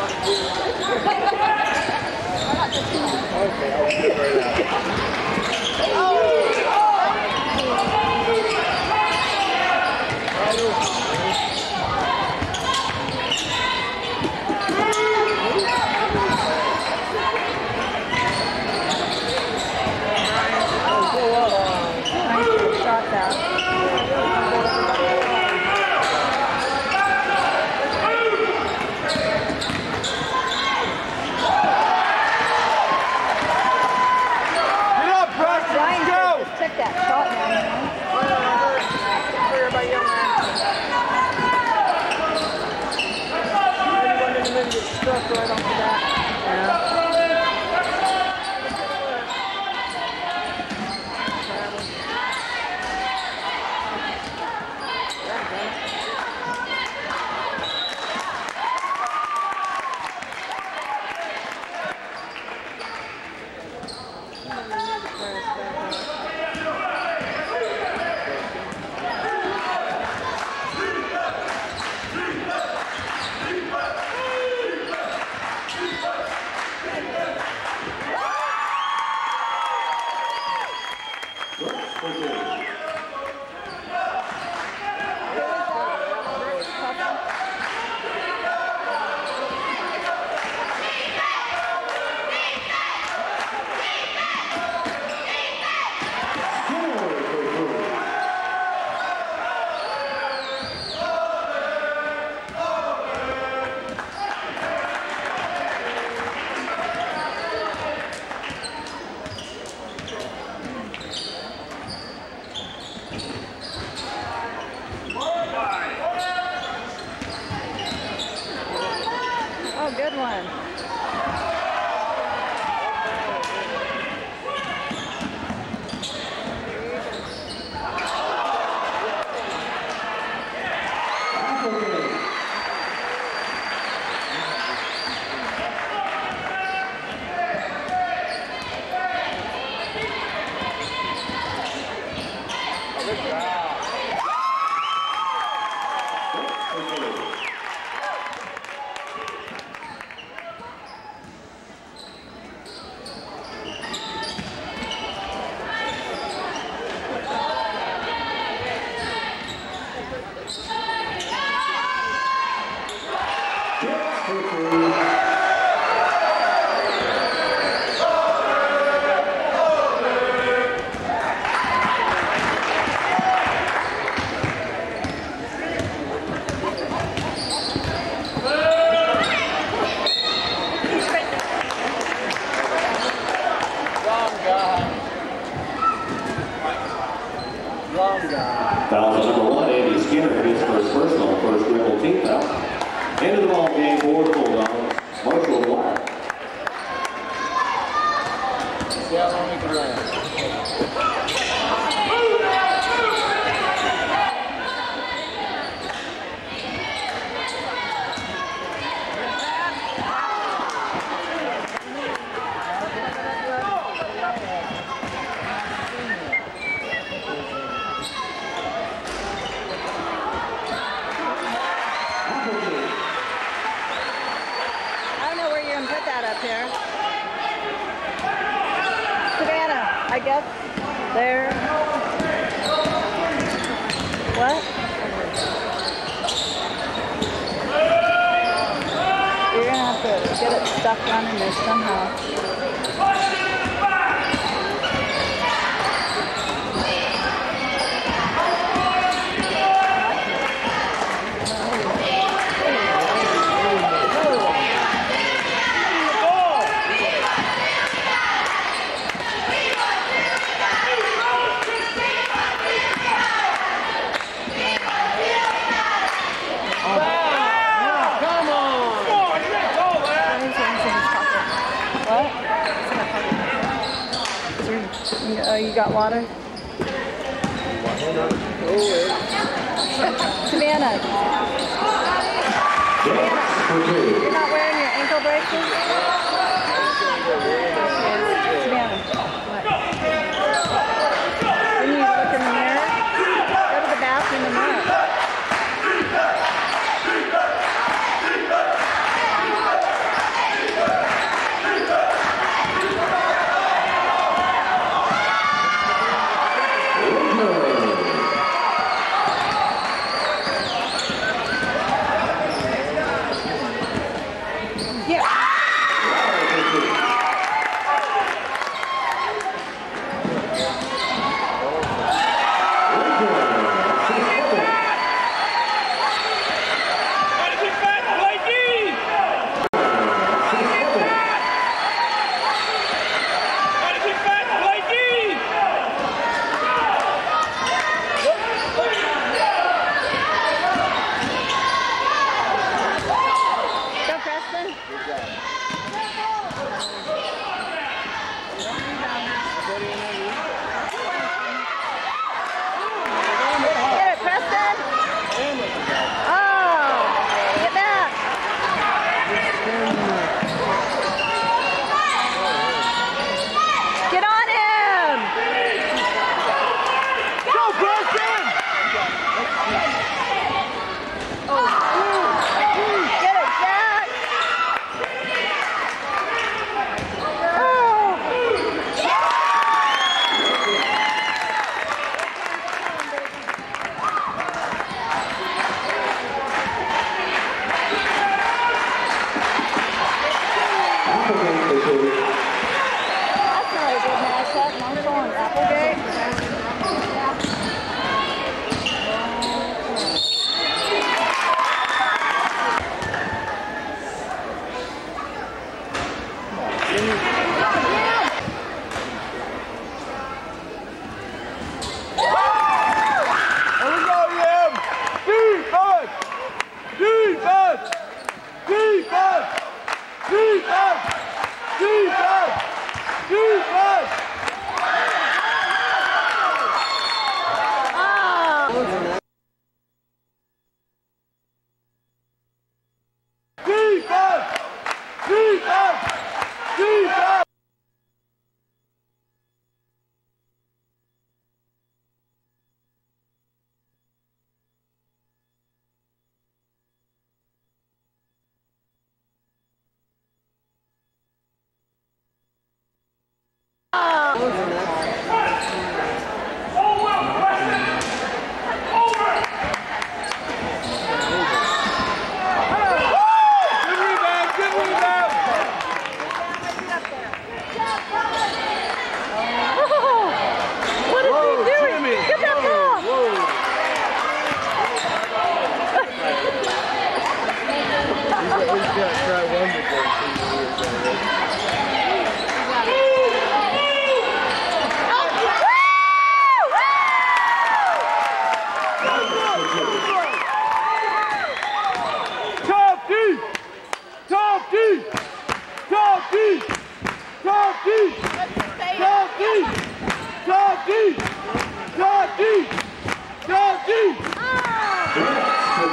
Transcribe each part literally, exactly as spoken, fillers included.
Foul number one, Andy Skinner hits for his personal first dribble team foul. Into the ball game for the Bulldogs, Marshall Black. See how long he can last. I guess there. What? You're gonna have to get it stuck running there somehow. Uh, you got water? Savannah. Savannah. You're not wearing your ankle braces? Savannah. What? Didn't you look in the mirror? Go to the bathroom and look.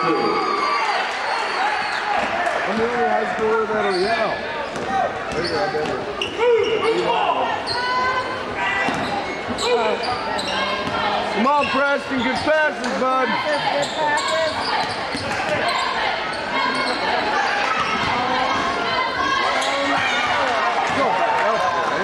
two. I'm the only high schooler that'll yell. There you go, Denver. Come on, Preston, good passes, bud. Good passes. Go back, that's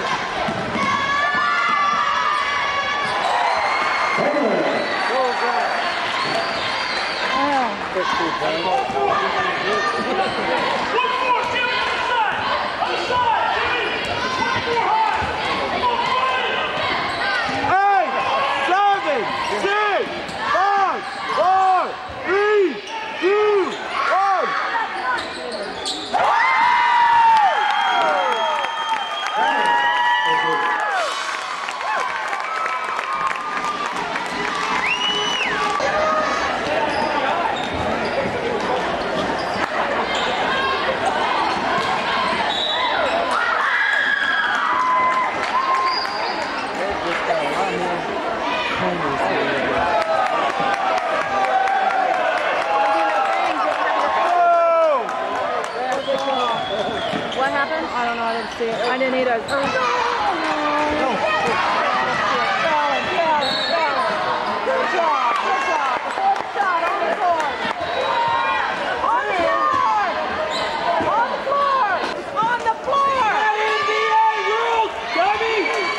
What happened? I don't know. I didn't see it. I didn't either. Oh, no. Fallon, Fallon, Fallon. Good job. Good job. Fourth shot on the board. On the floor. On the floor. On the floor. N B A rules, dummy.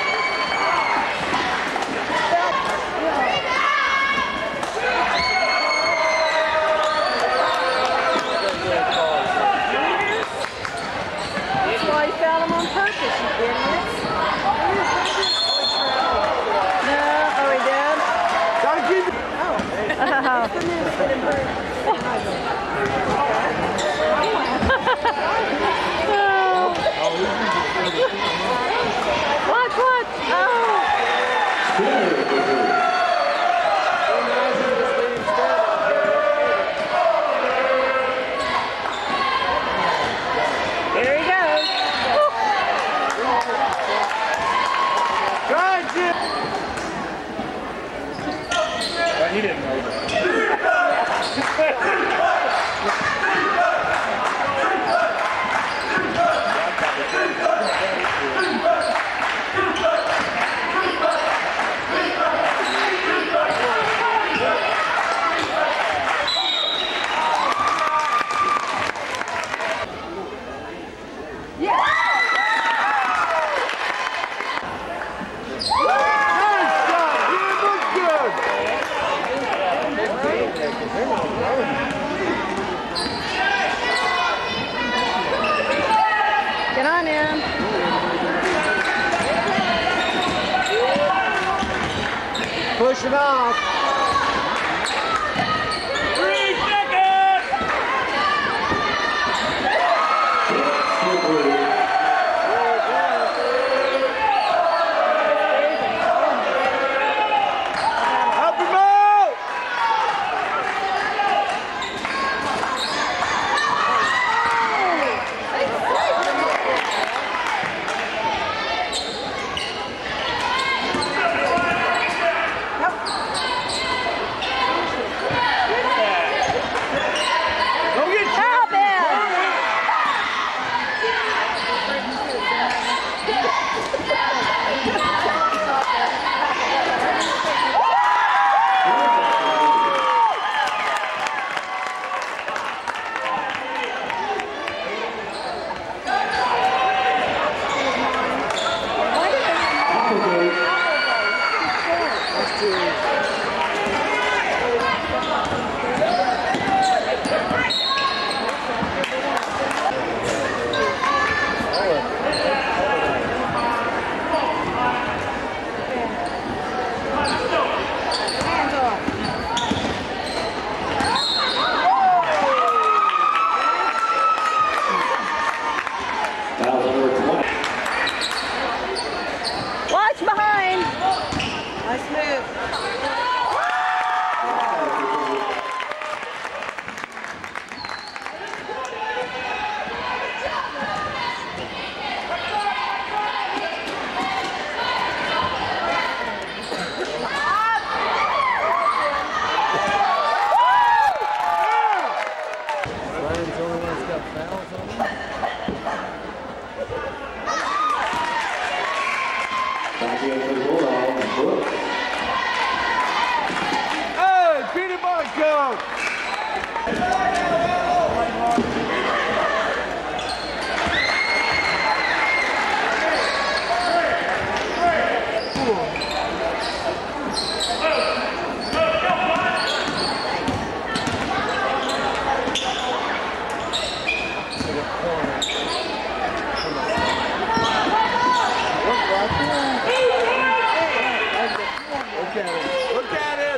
That's why you found him on purpose, you idiot. No, oh, he did? Gotta keep it. Back in for the Bulldogs, Brooks. Hey, peanut butter cup! Look at him!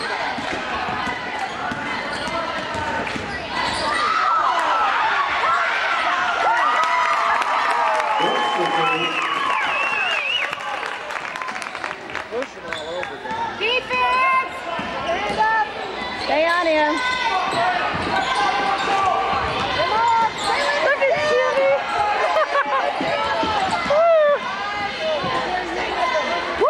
Defense! Stand up! Stay on him. Come on! Look at Jimmy! Woo!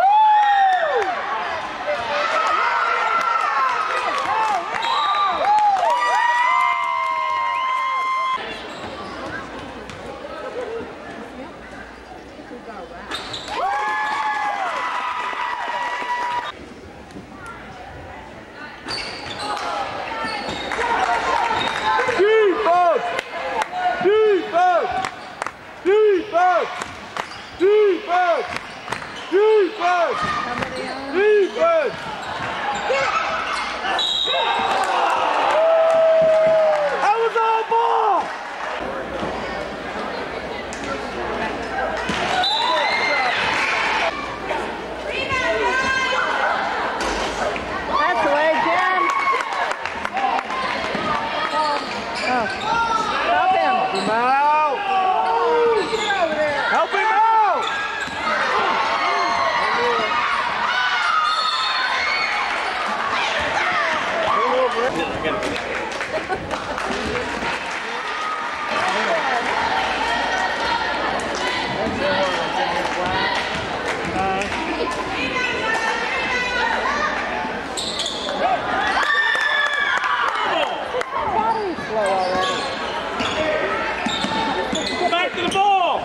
Defense! Defense! Defense! Defense! Defense! Defense! That was all ball! That's the way, Jen. Oh. Help him. Help him out! Help him out! Back to the ball!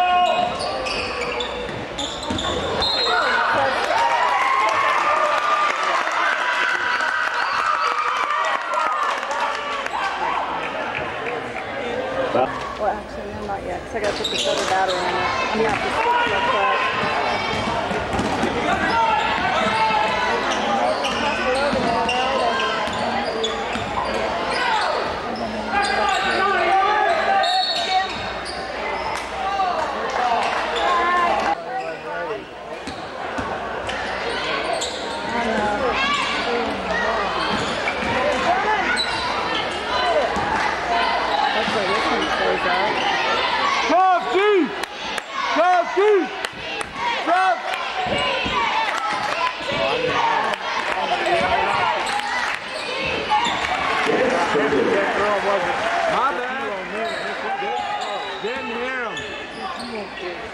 Well, actually, no, not yet. So I gotta put this other battery in it. I'm gonna have to switch real quick. Hopefully this one stays out. Drive deep! Drive deep! Drive! My bad. Didn't hear him.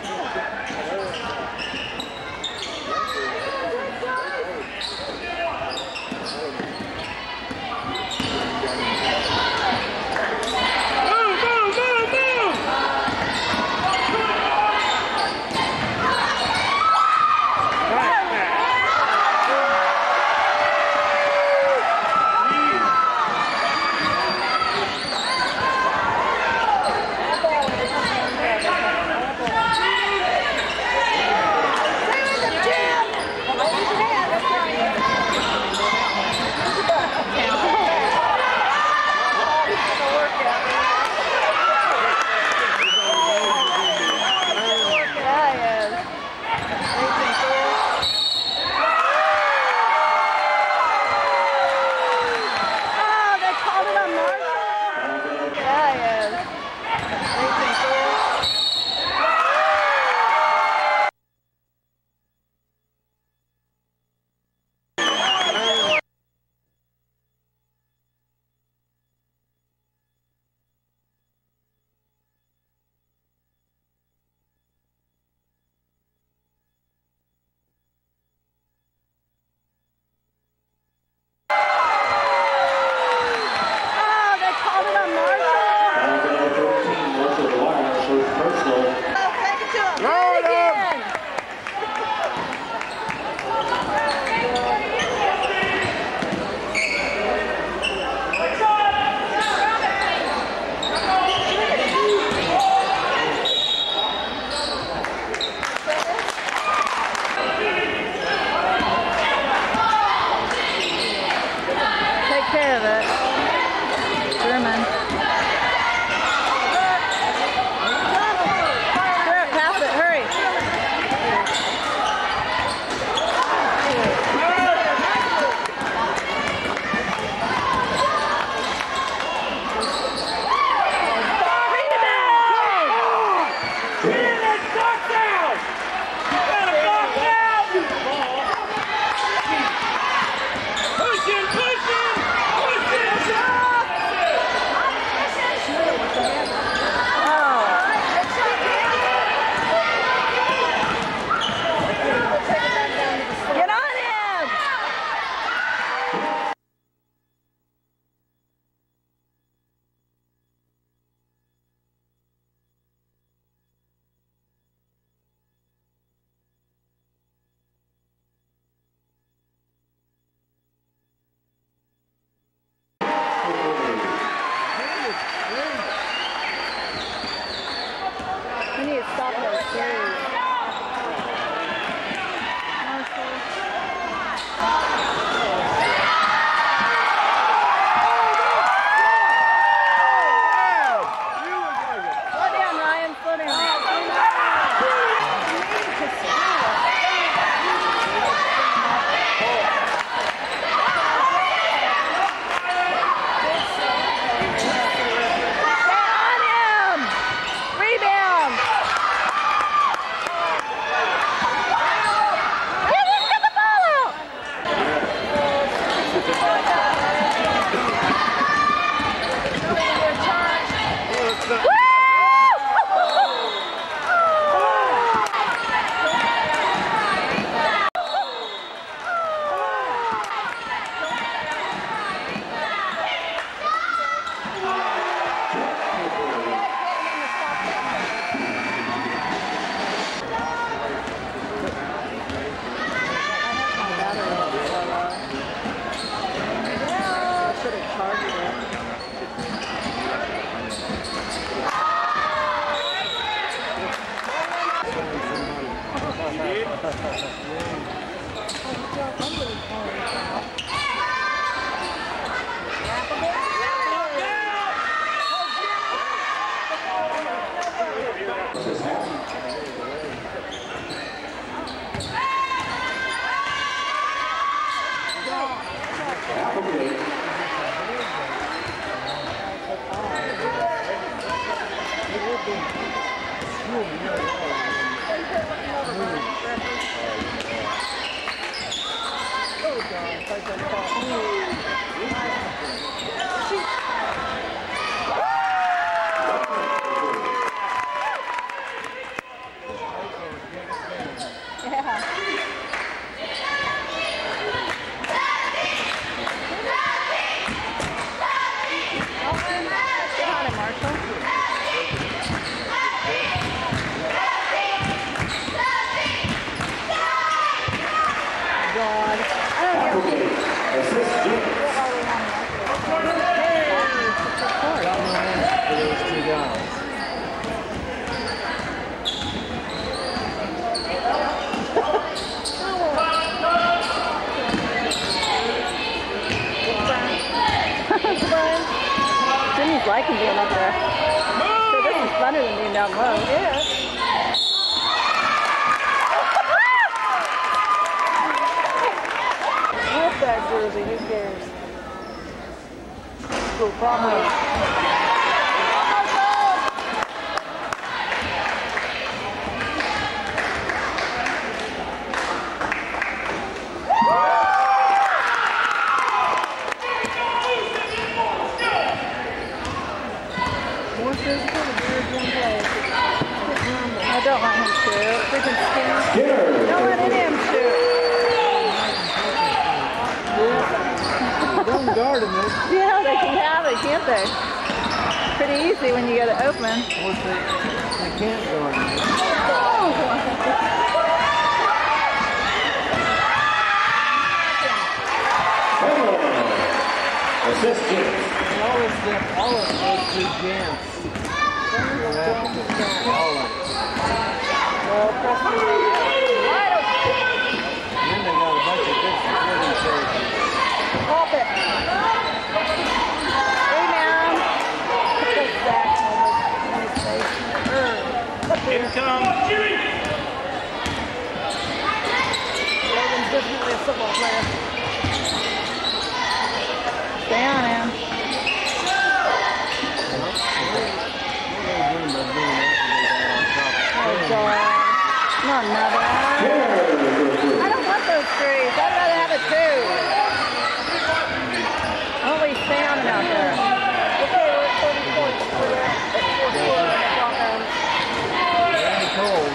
Jimmy's liking being up there. So this is funner than being down low. Yeah. With that jersey, who cares? Go properly. I don't want him to. Freaking skinny. Don't let him shoot. Don't guard him, man. Yeah, they can have it, can't they? Pretty easy when you get it open. What they, they can't guard him. Assist James. All of them, all of those two jams. All of them. Well, press me. And then they got a bunch of good security characters. Pop it. Rebound. Put those backs on his face. Here comes Jimmy. Logan's definitely a football player. Stay on him. Oh, God. Not another. I don't want those threes. I'd rather have a two. Only salmon out there. Okay, we're at thirty points. We're at four four on the clock end. Very cold.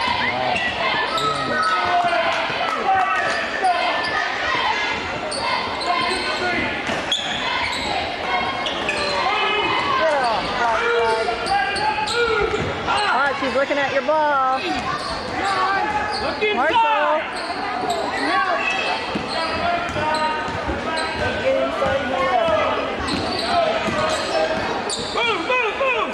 She's looking at your ball. Marshall. Get inside the left. Move, move, move.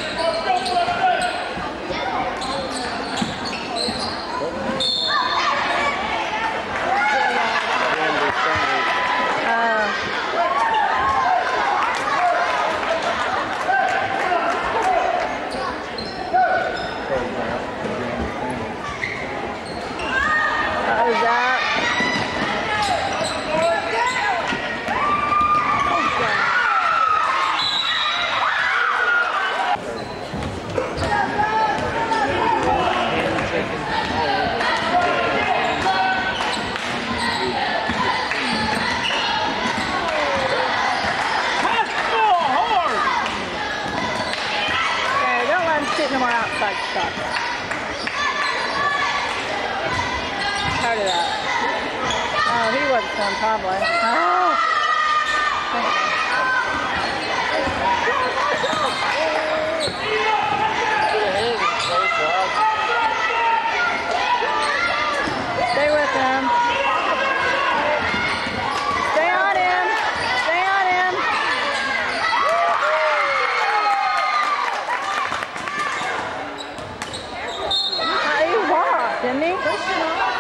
No more outside stuff. Tired of that. Oh, he wasn't going probably. Oh! Stay with him. Stay on him. Stay on him. Didn't he?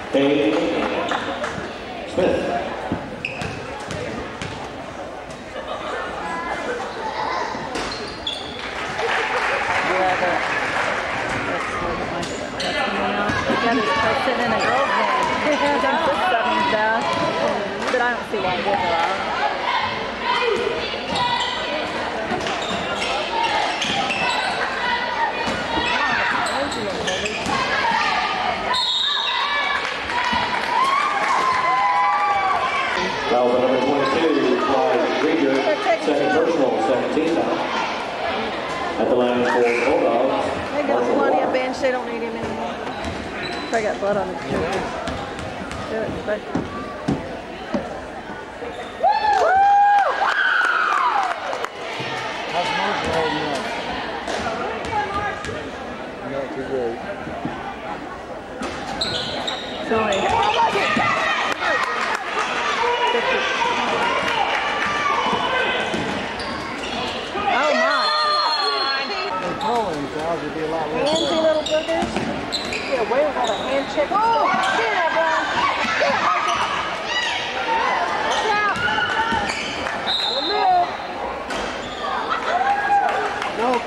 Page and Smith. Yeah, there's a sitting in a girl's hand. I think this stuff means that. But I don't see why it is at all. Foul by number twenty-two, Clyde Grieger, second personal, seventeen now. At the line for Bulldogs. They got plenty of bench, they don't need him anymore. I got blood on his jersey. Do it, but. How's Marshall holding up? Not too great. Sorry. Oh my. And calling fouls would be a lot less. Handsy little boogers. Get away with all the hand check. Oh, get that, Brian. Get it, Michael. Watch out. Remove. Nope.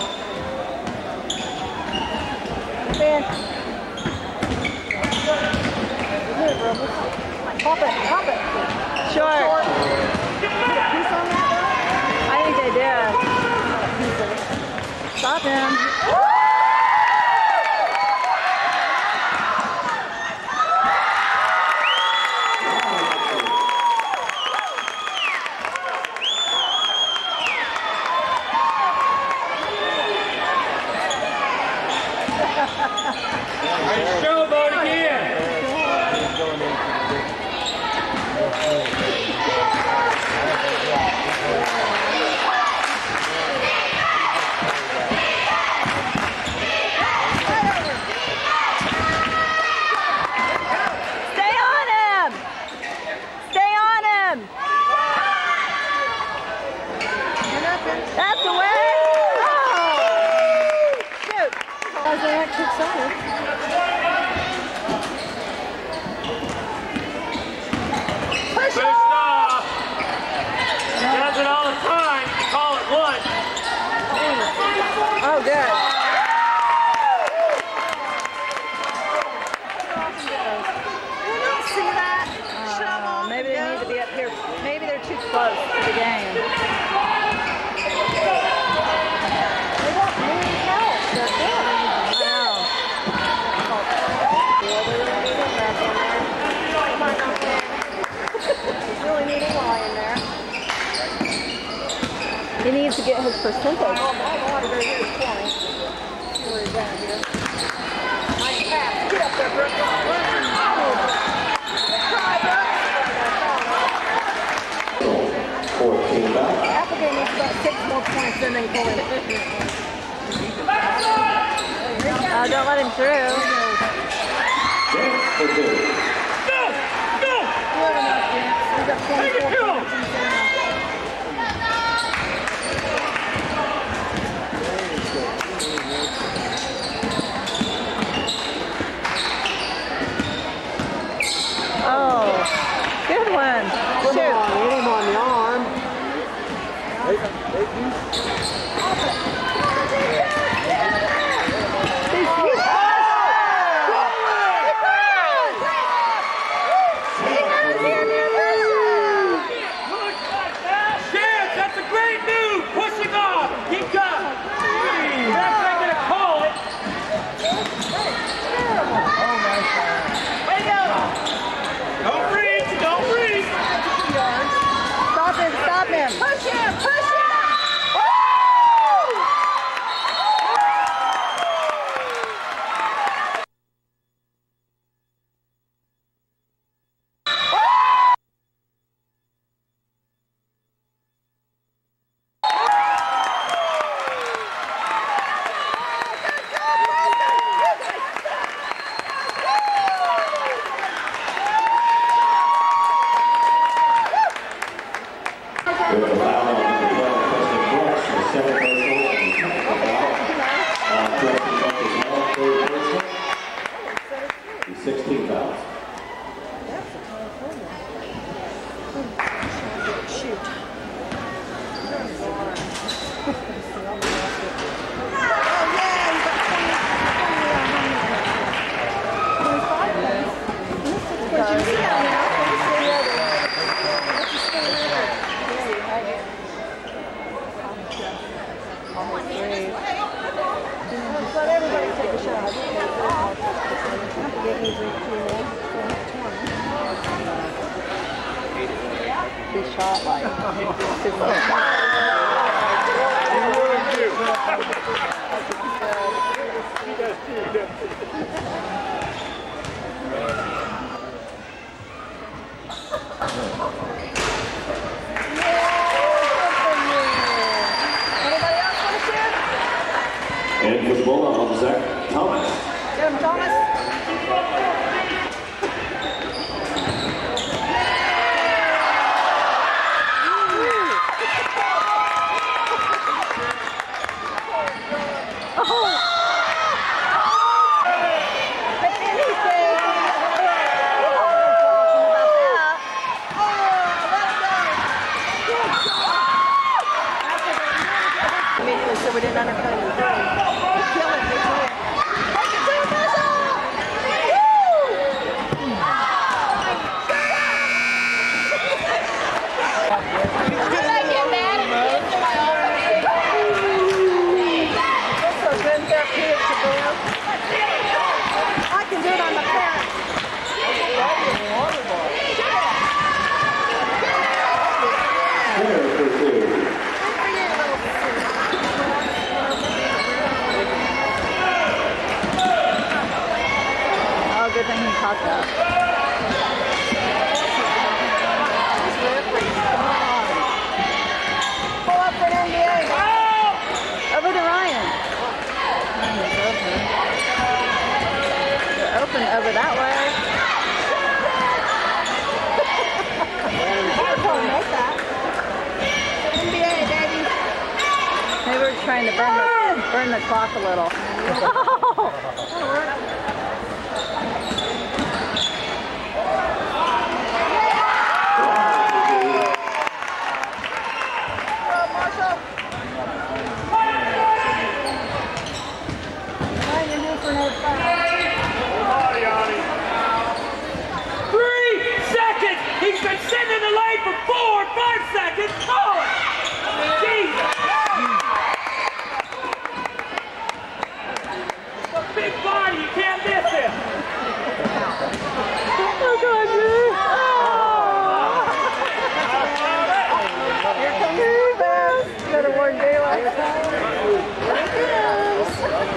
Ben. Remove, Rebels. Pop it, pop it. Short. Short. Put a piece on that, though? I think they did. Stop him. Showboat again. Stay on him. Stay on him. That's the way. Oh. Shoot. Guys are actually excited. Push off. Does it all the time. You call it one. Oh, good. You don't see that? Uh, maybe they need to be up here. Maybe they're too close to the game. They don't need help. They're good. I know. He's really needing lie in there. He needs to get his percentage. Oh, I want to go hear his point. See where he's at here. Nice pass. Get up there, Brooke. Try, Brooke. fourteen back. Applegate needs about six more points, then they pull in. Oh, don't let him through. Chance for two. Go! Go! Good enough, James. He's got twenty-four points. He's down. Oh, good one. Come Shoot. on, hit him on the arm. Hey, hey, He's, he's He has him in there. spotlight. Anybody else want to shoot? And for the Bulldogs, Zach Thomas. Get him, Thomas. So we didn't undercut him. Kill him, big man. Take it to the missile! Woo! Did I get mad at you? That's so good and therapeutic to do. I can do it on the parents. Winner for two. Good thing he caught that. Pull up for an N B A. Over to Ryan. They're open over that way. Don't make that. N B A, baby. Maybe we're trying to burn the, burn the clock a little. Three seconds! He's been sitting in the lane for four, five seconds! Call it! Jesus! A big body, you can't miss him! Oh, God, dude. Oh. Here comes Rubens. Better warn daylight. Here he comes.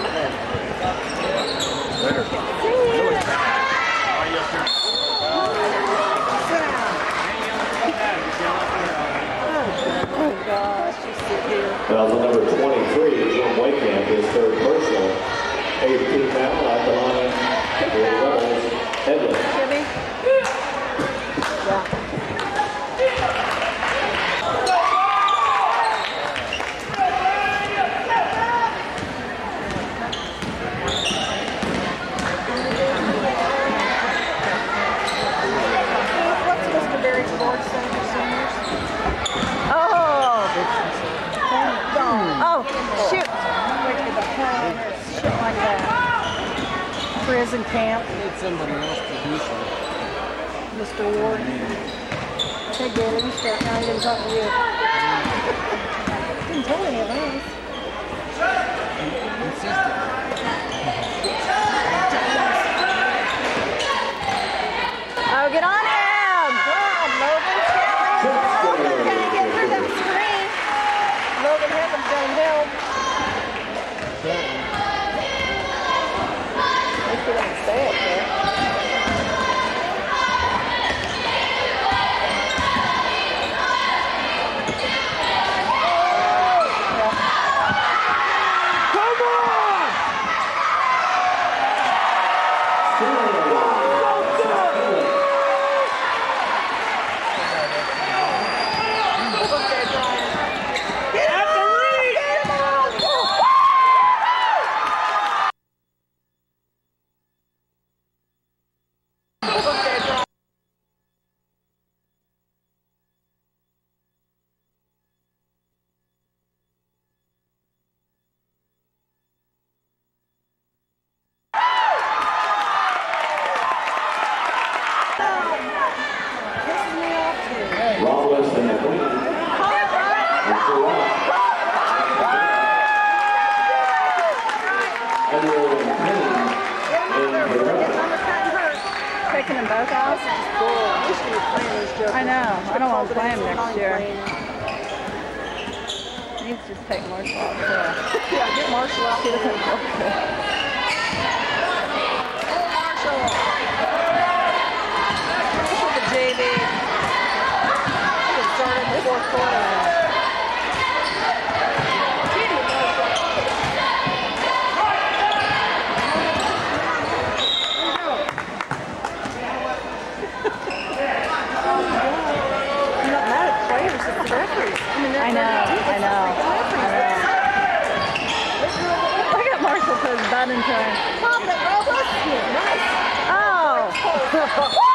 Oh, gosh, you sit here. Well, the number twenty-three, Jim Wakehamp, his third personal. Eighth team foul at the line for the Rebels. Headley. Jimmy? Yeah. What's Mister Berry's award saying for seniors? Oh! Oh, shoot! Wait for the pen or shit like that. Prison camp. Need somebody else to do something. Mister Ward. They did it. He struck out. He didn't talk to you. Didn't tell any of us. Consistent. Oh, get on him! God, Logan. Logan can't get through that screen. Logan Heaven's going help. At least he didn't stay up there. Romulus and the Queen. Taking them both out. should be playing these jokers. I know. I don't want to play him Confidence next is year. not playing. He needs to just take Marshall out too. Yeah, get Marshall out. He doesn't look good. Marshall. This is the J V. He started in the fourth quarter. I know, I know, I know. Look at Marshall put his butt into him. Nice. Oh!